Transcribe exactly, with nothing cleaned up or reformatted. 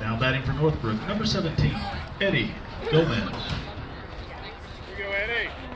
Now batting for Northbrook, number seventeen, Eddie Gomez. Here you go, Eddie.